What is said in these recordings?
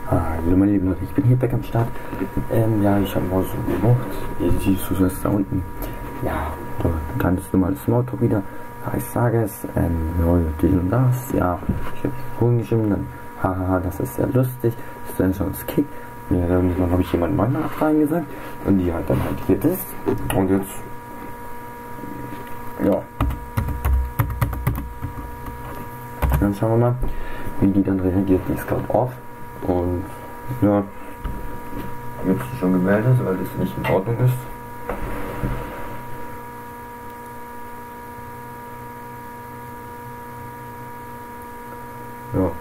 Hallo meine lieben Leute, ich bin hier back am Start. Ja, ich habe mal so gemacht. Ihr siehst du das da unten. Ja, so ganz normales Smalltalk wieder. Ja, ich sage es, ja, dies und das. Ja, ich habe rumgeschrieben, dann, haha, das ist sehr lustig. Das ist dann schon das Kick. Ja, dann habe ich jemand neuen reingesagt. Und die hat dann halt hier das. Und jetzt, ja. Dann schauen wir mal, wie die dann reagiert. Die ist gerade off. Und ja, jetzt schon gemeldet, weil das nicht in Ordnung ist. Ja.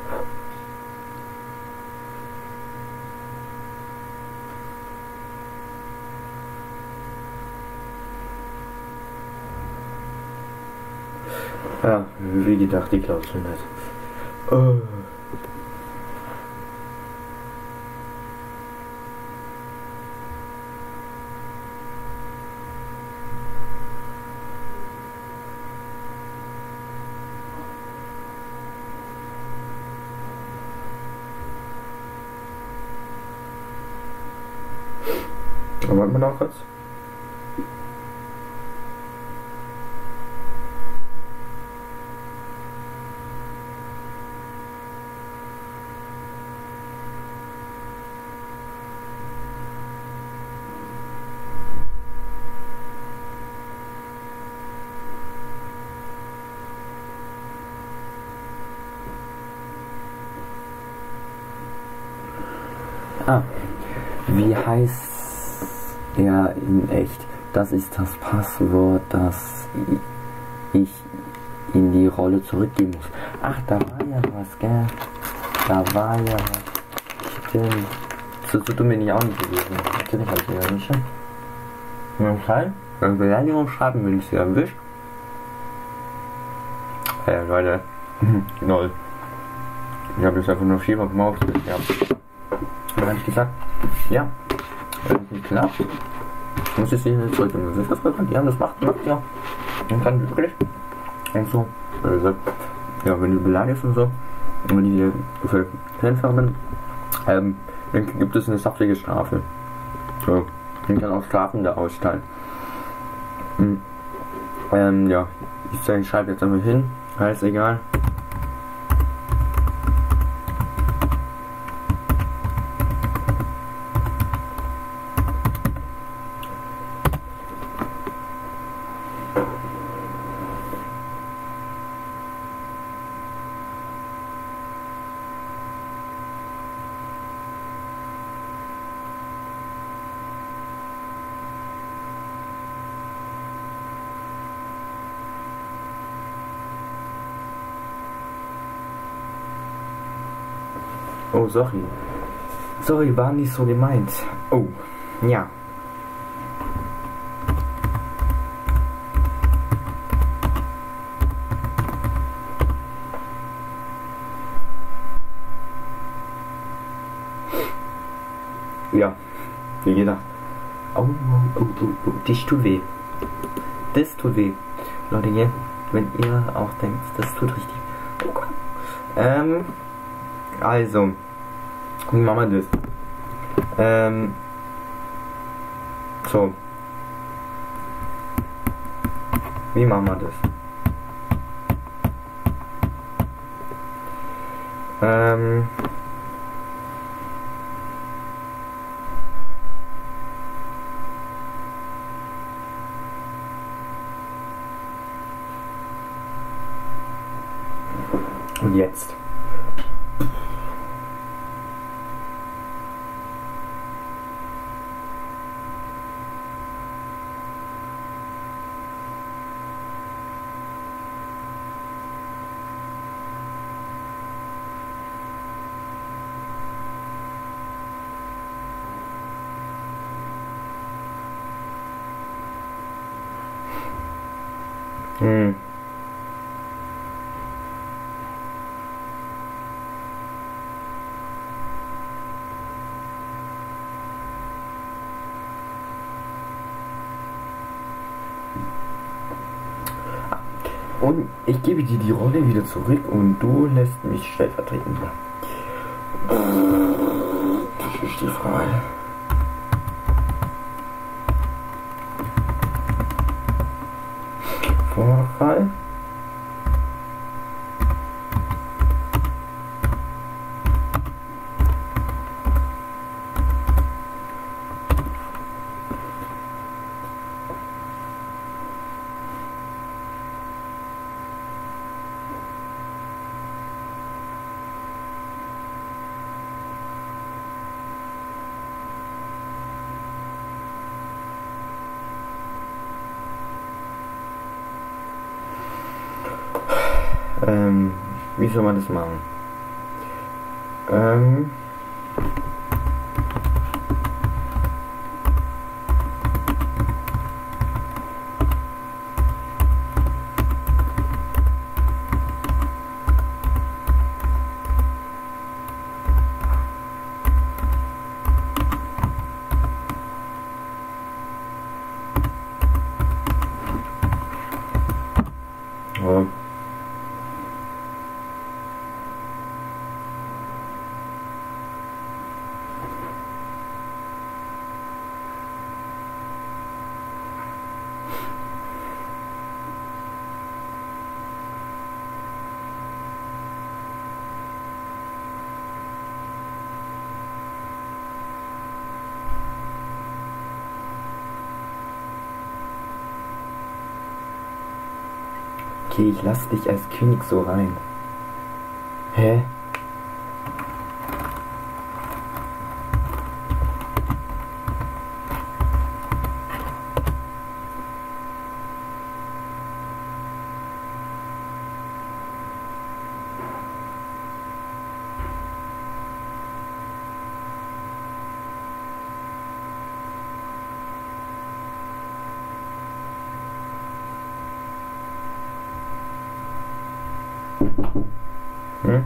Ja, wie gedacht, die Klaus schon nicht. Wollt man auch was? Wie heißt er in echt? Das ist das Passwort, das ich in die Rolle zurückgeben muss. Ach, da war ja was, gell? Da war ja was. Stimmt. So dumm bin ich auch nicht gewesen. Natürlich habe ich ja nicht schon. Im Fall, wenn Beleidigung schreiben, wenn ich sie erwischt. Leute. Null. Ich habe das einfach nur viermal gemacht. Ja. Dann habe ich gesagt, ja, wenn es nicht klappt, muss ich sie nicht zurücknehmen. Das ist was gesagt, ja, das macht ja. Und dann wirklich. Und so. Also gesagt, ja, wenn du beleidigst und so, und wenn ich für Helfer bin, dann gibt es eine saftige Strafe. So. Ich kann auch Strafen da austeilen. Ja, ich schreibe jetzt einmal hin, heißt egal. Oh, sorry. Sorry, war nicht so gemeint. Oh, ja. Ja, wie gedacht. Oh, das tut weh. Das tut weh. Leute, hier, wenn ihr auch denkt, das tut richtig. Oh Gott. Also, wie machen wir das? So. Wie machen wir das? Und jetzt. Und ich gebe dir die Rolle wieder zurück und du lässt mich stellvertretend. ich die frei. Vorfall. Wie soll man das machen? Oh. Okay, ich lass dich als König so rein. Hä? Hm?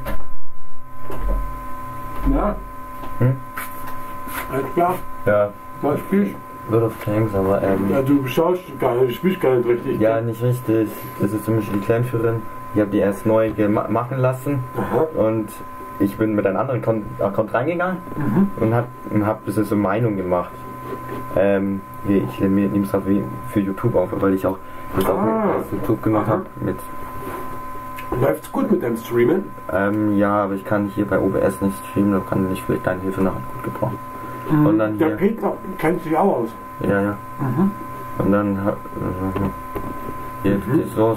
Ja? Hm? Alles klar? Ja, Was spielst World of Tanks, aber Ja, du schaust gar nicht, du spielst gar nicht richtig. ja, nicht richtig. Das ist zum Beispiel die Clanführerin. Ich habe die erst neu machen lassen Aha. und ich bin mit einem anderen Account reingegangen und hab ein bisschen so Meinung gemacht. Ich nehme es halt für YouTube auf, weil ich auch das auch mit YouTube gemacht habe. Läuft's gut mit dem Streamen? Ja, aber ich kann hier bei OBS nicht streamen, da kann ich vielleicht deine Hilfe nachher gut gebrauchen. Und dann Der hier, Peter kennt sich auch aus. ja. Und dann hier so.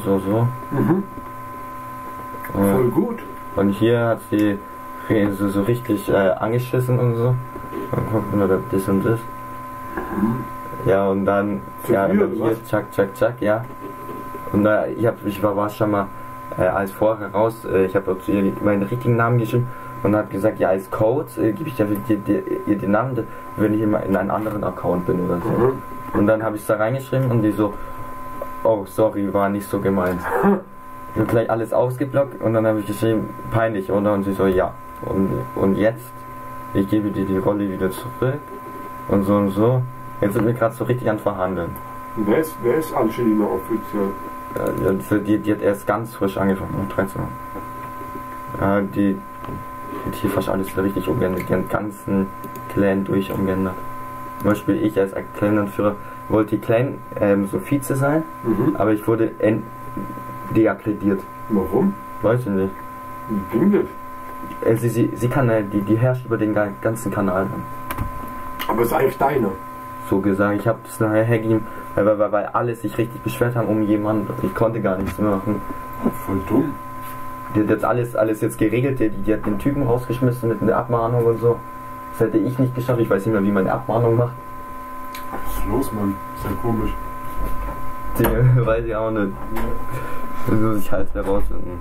Voll gut. Und hier hat sie so richtig angeschissen und so. Oder das und das. Ja, und dann, Zu viel, und dann oder hier, zack, ja. Und ich war schon mal als vorher raus, ich habe zu ihr meinen richtigen Namen geschrieben und hat gesagt, ja, als Code gebe ich ihr den Namen, wenn ich in einem anderen Account bin oder so. Und dann habe ich es da reingeschrieben und die so, oh, sorry, war nicht so gemeint. Ich habe gleich alles ausgeblockt und dann habe ich geschrieben, peinlich, oder? Und sie so, ja. Und jetzt, ich gebe dir die Rolle wieder zurück und so und so. Jetzt sind wir gerade so richtig an Verhandeln. Wer ist Angelina offiziell? Die hat erst ganz frisch angefangen, 13 Jahre. Die hat hier fast alles richtig umgeändert, den ganzen Clan durch umgeändert. Zum Beispiel ich als Clan-Anführer wollte Clan so Vize sein, aber ich wurde deakkrediert. Warum? Weiß ich nicht. Wie ging das? Sie kann, die herrscht über den ganzen Kanal. Aber es ist eigentlich deiner. So gesagt, ich habe das nachher hergegeben, weil alle sich richtig beschwert haben um jemanden. Ich konnte gar nichts mehr machen. Voll dumm. Die hat jetzt alles jetzt geregelt, die hat den Typen rausgeschmissen mit einer Abmahnung und so. Das hätte ich nicht geschafft, ich weiß nicht mehr, wie man eine Abmahnung macht. Was ist los, Mann? Ist ja komisch. Die weiß ich auch nicht. Das muss ich halt herausfinden.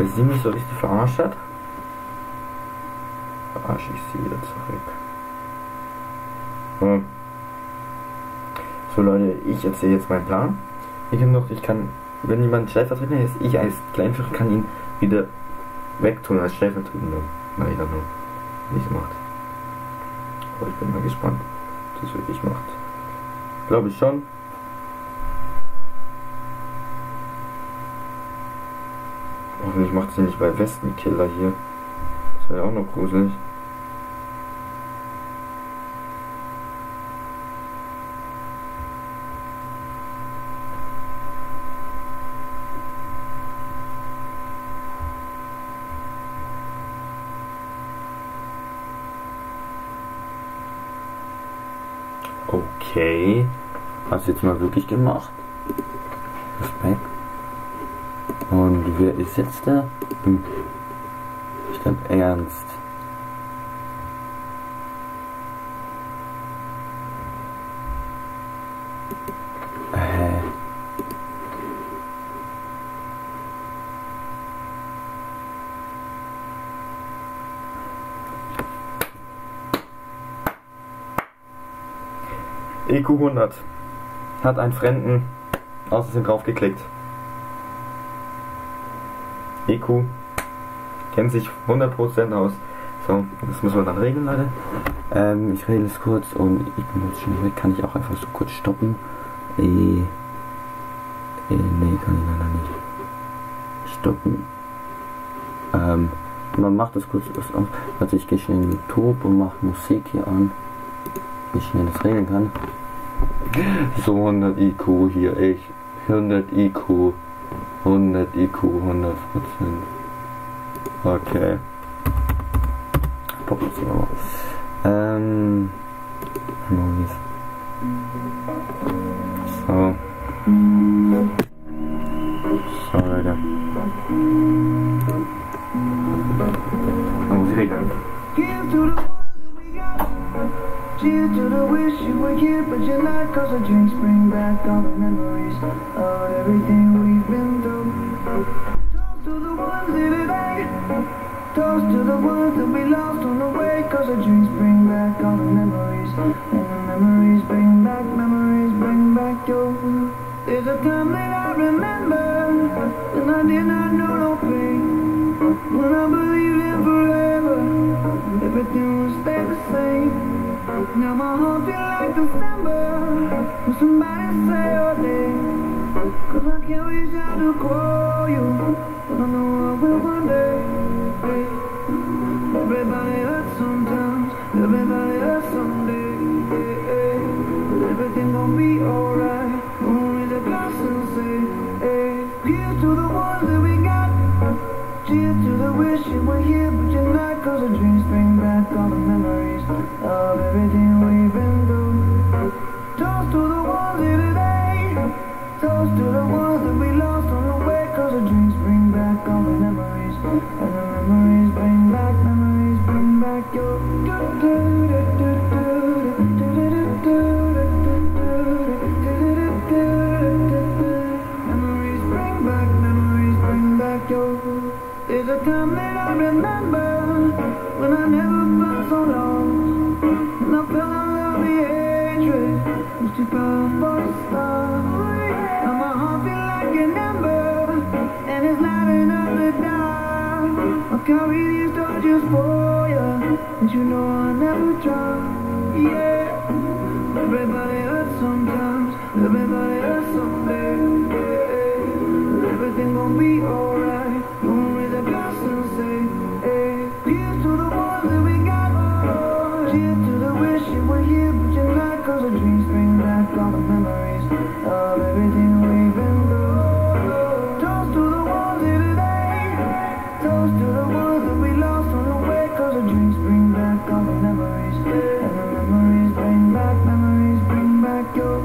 weil sie mich so richtig verarscht hat, verarsche ich sie wieder zurück. So Leute, ich erzähle jetzt meinen Plan. Ich kann, wenn jemand stellvertretender ist, ich als Kleinführer kann ihn wieder wegtun als stellvertretender. Leider nur, wie es macht. Aber ich bin mal gespannt, ob das wirklich macht. Glaube ich schon. Hoffentlich macht sie nicht bei Westenkiller hier. Das wäre ja auch noch gruselig. Okay, hast du jetzt mal wirklich gemacht. Respekt. Und wer ist jetzt da? Ich glaube Ernst. EQ 100 hat einen Fremden außerdem draufgeklickt. EQ kennt sich 100% aus. So, das müssen wir dann regeln, Leute. Ich regle es kurz und ich bin jetzt schon weg. Kann ich auch einfach so kurz stoppen? Nee, kann ich leider nicht stoppen. Man macht das kurz aus. Also ich gehe schnell in YouTube und mache Musik hier an. Wie schnell das regeln kann. So 100 IQ hier, 100 IQ, 100 IQ, 100%. Okay. Poppen wir mal. So. So, Leute. Musik regeln. Cheers to the wish you were here, but you're not. Cause the drinks bring back all the memories of everything we've been through. Toast to the ones here today. Toast to the ones that we lost on the way. Cause the drinks bring back all the memories. And the memories bring back your. There's a time that I remember when I did not know no pain. When I believed in forever, everything would stay the same. Now my heart feel like December when somebody say your name. Cause I can't reach out to call you, but I know I will one day. Everybody hurts sometimes, everybody hurts someday. But everything gon' be alright. Gonna raise a glass and say, here's to the ones that we got. Cheers to the wish you were here, but you're not. Cause the dreams bring back all the memories of everything we've been through. Toast to the ones here today. Toast to the ones that we lost on the way. Cause the dreams bring back all the memories. And the memories bring back your. Memories bring back your. There's a time that I remember when I never felt so lost. And I felt all of the hatred was too powerful to stop. Now my heart feel like an ember, and it's lighting up the dark. I'll carry these torches for you, and you know I never drop. Yeah, everybody hurts sometimes, everybody hurts someday. Yeah, everything gon' be alright. Gonna raise a glass and say, here's to the ones that we got. Cheers to the wish you were here, but you're not. Cause the dreams bring back all the memories of everything we've been through. Toast to the ones here today. Toast to the ones that we lost on the way. Cause the dreams bring back all the memories. And the memories bring back your.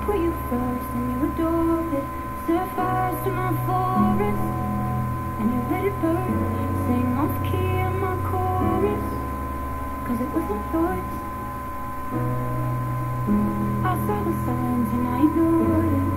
put you first and you adored it. Set fires to my forest and you let it burn. Sang off key in my chorus, cause it wasn't yours. I saw the signs and I ignored it.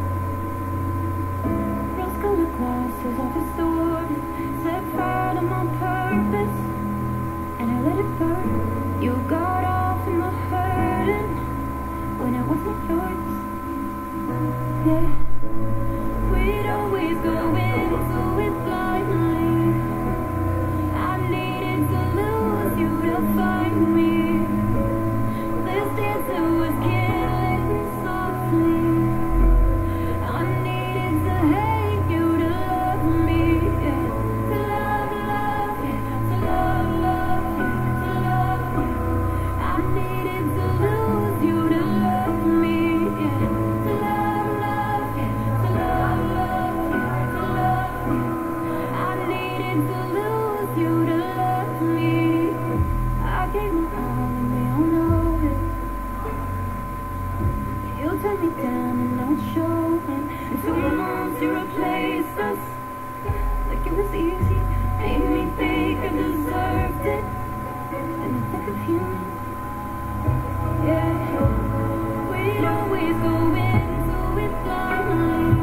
Rose-colored glasses all distorted. Set fire to my purpose and I let it burn. You got off in the hurting when it wasn't yours. Yeah, we'd always go into it blindly. I needed to lose you to find me. This dancer was killing softly. I needed to hate you to love me. Yeah. To love, yeah. To love, yeah. To love, yeah. I needed to lose you to love me. Yeah. To love, yeah. To love, yeah. To love, yeah. I needed to lose you to love me. I gave my all and they all know it. You turned me down and now it's showing. It took months to replace us. Like it was easy, made me think I deserved it. And it's like a human. Yeah, we'd always go into it blindly.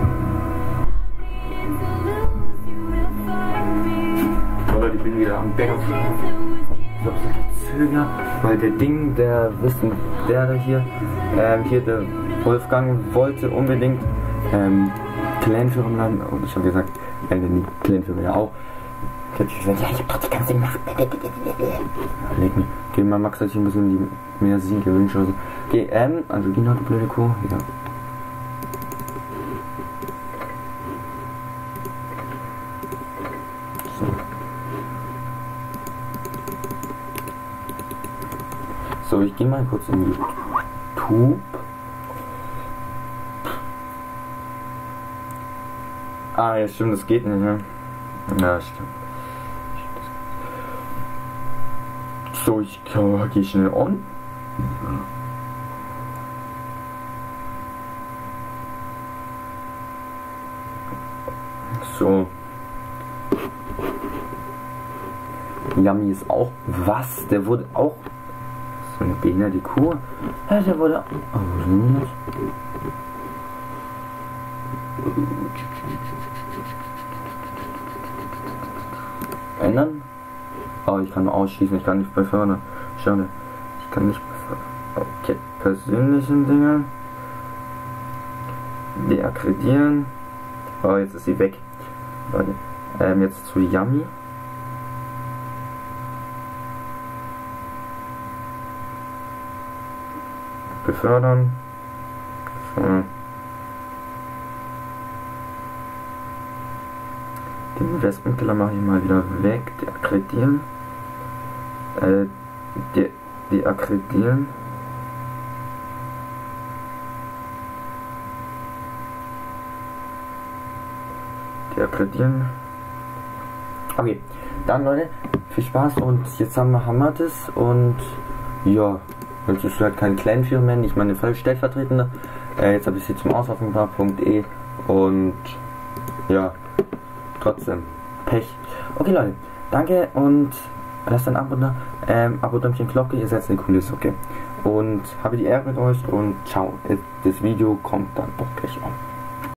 I needed to lose you to find me. Oder ich bin wieder am Bäcker. This dancer was Ich glaube, es ist Zöger, weil der Ding, der da hier, der Wolfgang wollte unbedingt Clanführer bleiben. Und ich habe gesagt, die Clanführer ja auch. Ich habe gesagt, ja, ich habe trotzdem ganz gemacht. Leg mich. Okay, mal Max hat sich ein bisschen mehr Sieg gewünscht oder so. Okay, also die noch die blöde Kuh. Ja. So, ich gehe mal kurz in YouTube. Ah, ja, stimmt, das geht nicht, ne? Ja, stimmt. So, ich gehe schnell on. So. Yummy ist auch. Was? Der wurde auch. So eine behinderte Kuh. Ja, der wurde. Oh, wo ist denn das? Ändern? Oh, ich kann nur ausschließen, ich kann nicht befördern. Schade. Ich kann nicht befördern. Okay, persönlichen Dingen. Deakkredieren. Oh, jetzt ist sie weg. Leute. Jetzt zu Yummy. Befördern. So. Den Investmentkiller mache ich mal wieder weg. Deakkredieren. Deakkredieren. Deakkredieren. Okay, dann Leute, viel Spaß und jetzt haben wir das und ja, jetzt ist halt kein Clanführer mehr, nicht meine Stellvertretende. Jetzt habe ich sie zum Auslaufen gebracht, .e und ja, trotzdem Pech. Okay Leute, danke und lasst ein Abo da, Abo, Däumchen, Glocke, ihr seid eine Kulisse, okay. Und habe die Ehre mit euch und ciao, das Video kommt dann doch gleich an.